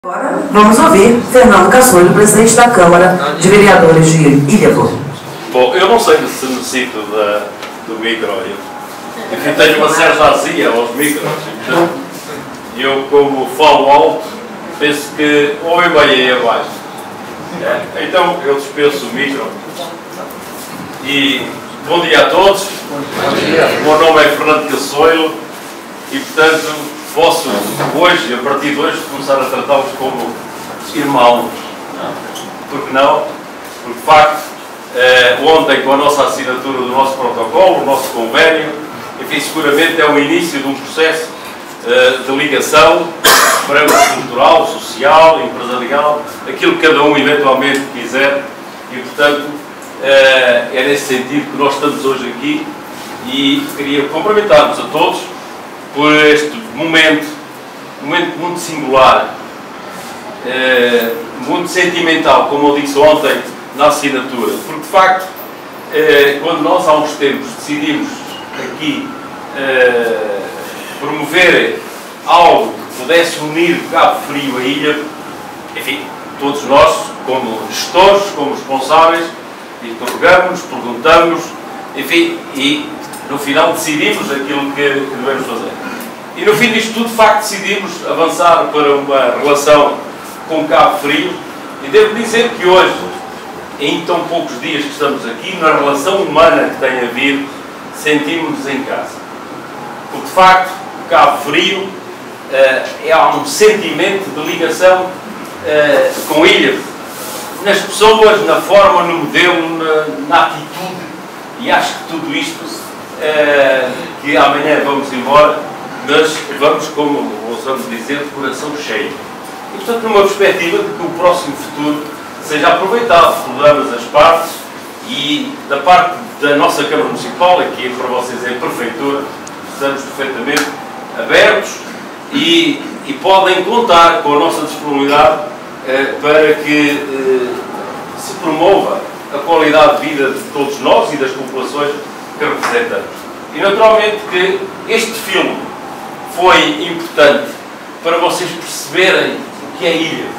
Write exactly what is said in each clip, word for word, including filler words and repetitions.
Agora vamos ouvir Fernando Caçoeiro, presidente da Câmara de Vereadores de Ilhévo. Bom, eu não sei se necessito da, do micro. Eu, enfim, tenho uma certa azia aos micros. Então, eu, como falo alto, penso que ouvem bem aí abaixo. É, então, eu dispenso o micro. E bom dia a todos. Bom dia. O meu nome é Fernando Caçoeiro e, portanto, posso hoje, a partir de hoje, começar a tratá-los como irmãos. Porque não? Porque, de facto, eh, ontem, com a nossa assinatura do nosso protocolo, o nosso convênio, enfim, seguramente é o início de um processo eh, de ligação para o cultural, social, empresarial, aquilo que cada um eventualmente quiser. E, portanto, eh, é nesse sentido que nós estamos hoje aqui e queria cumprimentar-vos a todos por este momento, momento muito singular, eh, muito sentimental, como eu disse ontem na assinatura, porque de facto, eh, quando nós há uns tempos decidimos aqui eh, promover algo que pudesse unir Cabo Frio à ilha, enfim, todos nós, como gestores, como responsáveis, interrogamos, perguntamos, enfim, e no final decidimos aquilo que, que devemos fazer. E no fim disto tudo, de facto, decidimos avançar para uma relação com Cabo Frio. E devo dizer que hoje, em tão poucos dias que estamos aqui, na relação humana que tem havido, sentimos-nos em casa. Porque, de facto, Cabo Frio uh, é um sentimento de ligação uh, com a ilha. Nas pessoas, na forma, no modelo, na, na atitude. E acho que tudo isto, uh, que amanhã vamos embora, mas vamos, como ousamos dizer, de coração cheio. E, portanto, numa perspectiva de que o próximo futuro seja aproveitado por ambas as partes e da parte da nossa Câmara Municipal, aqui para vocês é a Prefeitura, estamos perfeitamente abertos e, e podem contar com a nossa disponibilidade eh, para que eh, se promova a qualidade de vida de todos nós e das populações que representamos. E, naturalmente, que este filme foi importante para vocês perceberem o que é Ilhévo.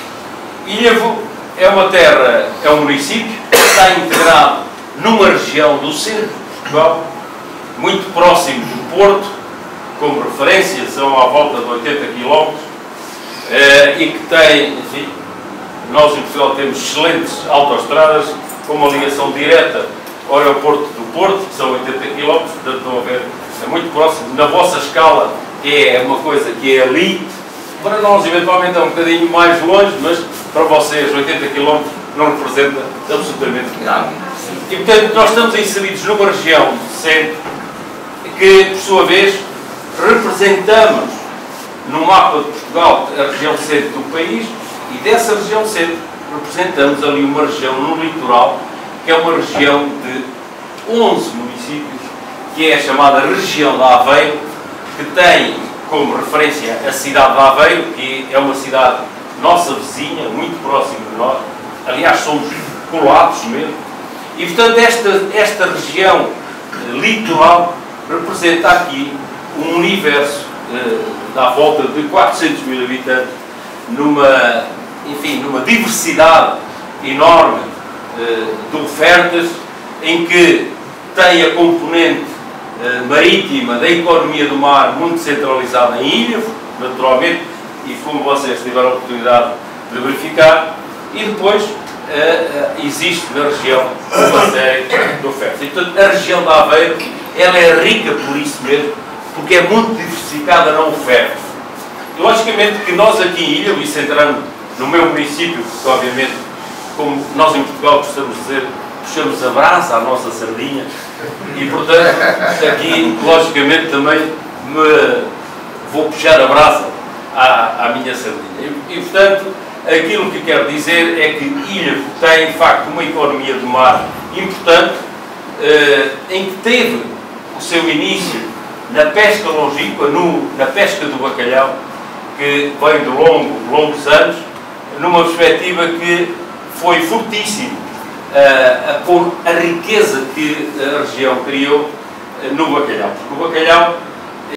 Ilhévo é uma terra, é um município que está integrado numa região do centro de Portugal, muito próximo do Porto, como referência, são à volta de oitenta quilómetros, eh, e que tem, enfim, nós em Portugal temos excelentes autoestradas, com uma ligação direta ao aeroporto do Porto, que são oitenta quilómetros, portanto estão a ver, é muito próximo. Na vossa escala é uma coisa que é ali, para nós eventualmente é um bocadinho mais longe, mas para vocês oitenta quilómetros não representa absolutamente nada. E portanto nós estamos inseridos numa região do centro que, por sua vez, representamos no mapa de Portugal a região centro do país e dessa região centro representamos ali uma região no litoral, que é uma região de onze municípios, que é a chamada região de Aveiro, que tem como referência a cidade de Aveiro, que é uma cidade nossa vizinha, muito próxima de nós, aliás somos colados mesmo, e portanto esta, esta região eh, litoral representa aqui um universo eh, à volta de quatrocentos mil habitantes, numa, enfim, numa diversidade enorme eh, de ofertas, em que tem a componente marítima da economia do mar muito centralizada em Ilhévo, naturalmente, e como vocês tiveram a oportunidade de verificar, e depois uh, uh, existe na região uma série de ofertas. E, portanto, a região de Aveiro, ela é rica por isso mesmo, porque é muito diversificada na oferta. E, logicamente que nós aqui em Ilhévo, e centrando no meu município, porque obviamente, como nós em Portugal gostamos de dizer, puxamos a brasa à nossa sardinha e, portanto, aqui, logicamente, também me vou puxar a brasa à, à minha sardinha. E, e, portanto, aquilo que quero dizer é que Ilhévo tem, de facto, uma economia do mar importante, eh, em que teve o seu início na pesca longínqua, no, na pesca do bacalhau, que vem de longo, longos anos, numa perspectiva que foi fortíssimo Uh, a pôr a riqueza que a região criou uh, no bacalhau. Porque o bacalhau